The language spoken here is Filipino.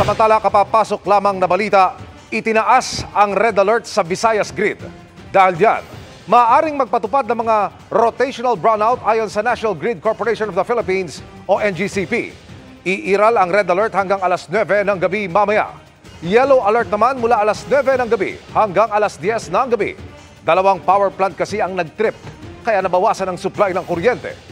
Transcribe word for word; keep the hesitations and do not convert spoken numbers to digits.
Samantala, kapapasok lamang na balita, itinaas ang red alert sa Visayas grid. Dahil diyan, maaaring magpatupad ng mga rotational brownout ayon sa National Grid Corporation of the Philippines o N G C P. Iiral ang red alert hanggang alas nuwebe ng gabi mamaya. Yellow alert naman mula alas nuwebe ng gabi hanggang alas diyes ng gabi. Dalawang power plant kasi ang nag-trip, kaya nabawasan ang supply ng kuryente.